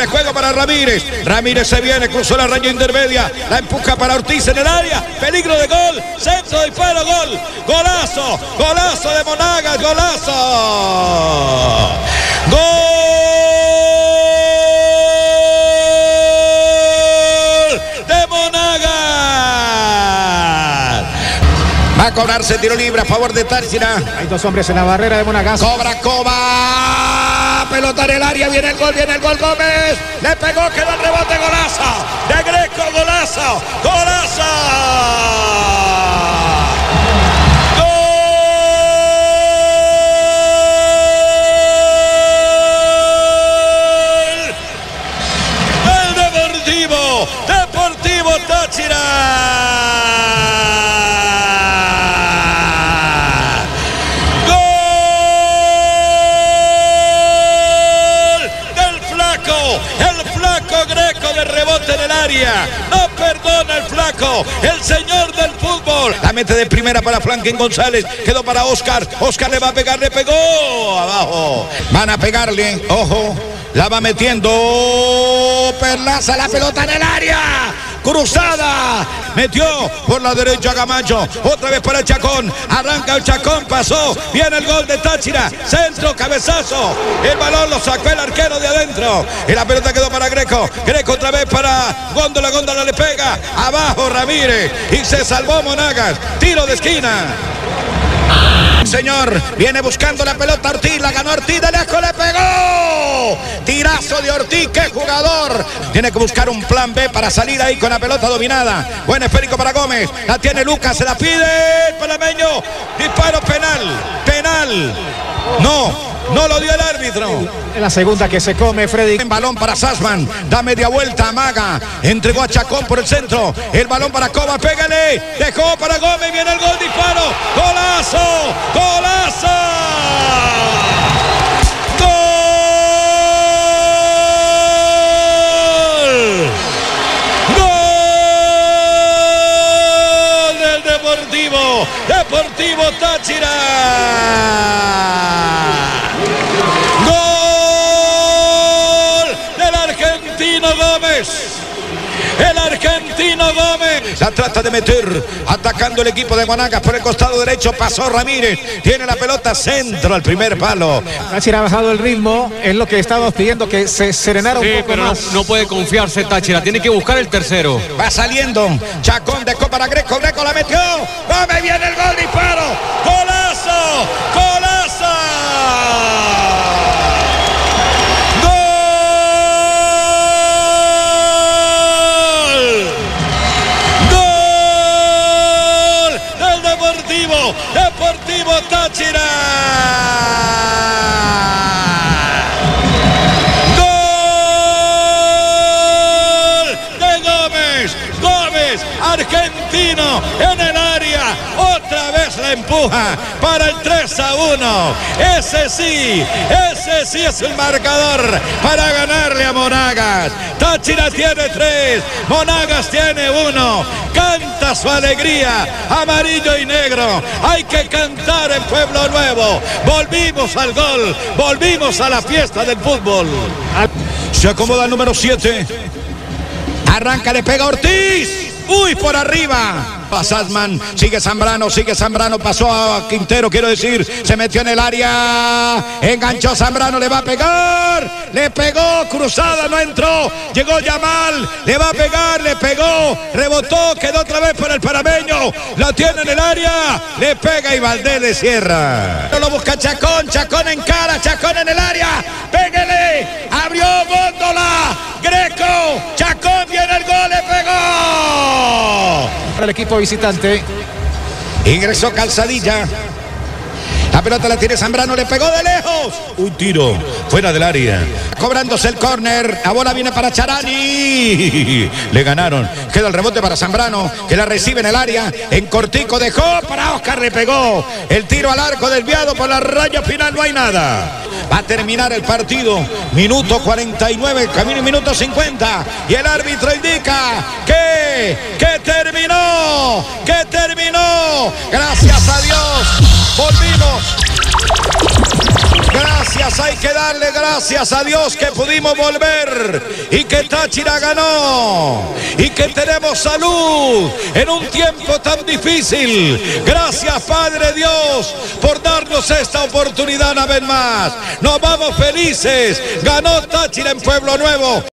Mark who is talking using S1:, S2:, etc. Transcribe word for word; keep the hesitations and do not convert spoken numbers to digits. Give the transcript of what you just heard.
S1: juego para Ramírez. Ramírez se viene, cruzó la raya intermedia. La empuja para Ortiz en el área. Peligro de gol. Centro, disparo, gol. Golazo. Golazo de Monagas. Golazo. Gol de Monagas. Va a cobrarse tiro libre a favor de Táchira.
S2: Hay dos hombres en la barrera de Monagas.
S1: Cobra Coba. Pelota en el área. Viene el gol. Viene el gol Gómez. Le pegó. Quedó el rebote. Golazo. De Greco. Golazo. Golazo. Deportivo Táchira. Gol del flaco. El flaco Greco de rebote en el área. No perdona el flaco. El señor del fútbol. La mete de primera para Franklin González. Quedó para Oscar. Oscar le va a pegar. Le pegó. Abajo. Van a pegarle. Ojo. La va metiendo Perlaza, la pelota en el área. Cruzada. Metió por la derecha Gamacho. Otra vez para el Chacón. Arranca el Chacón. Pasó. Viene el gol de Táchira. Centro, cabezazo. El balón lo sacó el arquero de adentro. Y la pelota quedó para Greco. Greco otra vez para Góndola. Góndola le pega. Abajo Ramírez. Y se salvó Monagas. Tiro de esquina. Señor, viene buscando la pelota Ortiz, la ganó Ortiz, de lejos le pegó. Tirazo de Ortiz, qué jugador. Tiene que buscar un plan B para salir ahí con la pelota dominada. Buen esférico para Gómez, la tiene Lucas, se la pide el panameño. Disparo penal, penal. No. No lo dio el árbitro.
S2: En la segunda que se come Freddy.
S1: En balón para Sassman. Da media vuelta, amaga. Entregó a Chacón por el centro. El balón para Coba, pégale. Dejó para Gómez. Viene el gol, disparo. Golazo. Golazo. Gol. Gol del Deportivo. Deportivo Táchira. Gómez, el argentino Gómez, la trata de meter, atacando el equipo de Monagas por el costado derecho, pasó Ramírez, tiene la pelota, centro al primer palo.
S2: Táchira ha bajado el ritmo, es lo que estábamos pidiendo, que se serenara un
S3: sí,
S2: poco
S3: pero
S2: más.
S3: No, no puede confiarse Táchira, tiene que buscar el tercero.
S1: Va saliendo, Chacón dejó para Greco, Greco la metió, Gómez, viene el gol, disparo, golazo, golazo. Deportivo Táchira. Gol de Gómez. Gómez, argentino en el área. Otra vez la empuja para el tres a uno. Ese sí, ese sí es el marcador para ganarle a Monagas. Táchira tiene tres, Monagas tiene uno. Canta su alegría, amarillo y negro. Hay que cantar en Pueblo Nuevo. Volvimos al gol, volvimos a la fiesta del fútbol. Se acomoda el número siete. Arranca, le pega Ortiz. Uy, por arriba. A Sassman, sigue Zambrano, sigue Zambrano, pasó a Quintero, quiero decir, se metió en el área, enganchó Zambrano, le va a pegar, le pegó, cruzada, no entró, llegó Yamal, le va a pegar, le pegó, rebotó, quedó otra vez para el panameño, la tiene en el área, le pega y Valdés le cierra. Lo busca Chacón, Chacón en cara, Chacón en el área, péguele, abrió Góndola, Greco, Chacón, viene el gol, le pegó.
S2: Para el equipo visitante.
S1: Ingresó Calzadilla. La pelota la tiene Zambrano, le pegó de lejos. Un tiro fuera del área. Cobrándose el córner. La bola viene para Charani. Le ganaron. Queda el rebote para Zambrano, que la recibe en el área. En cortico dejó para Oscar, le pegó. El tiro al arco desviado por la raya final, no hay nada. Va a terminar el partido. Minuto cuarenta y nueve, camino minuto cincuenta. Y el árbitro indica que, que terminó, que terminó. Gracias a Dios. Volvimos. Gracias, hay que darle gracias a Dios que pudimos volver y que Táchira ganó y que tenemos salud en un tiempo tan difícil. Gracias, Padre Dios, por darnos esta oportunidad una vez más. Nos vamos felices. Ganó Táchira en Pueblo Nuevo.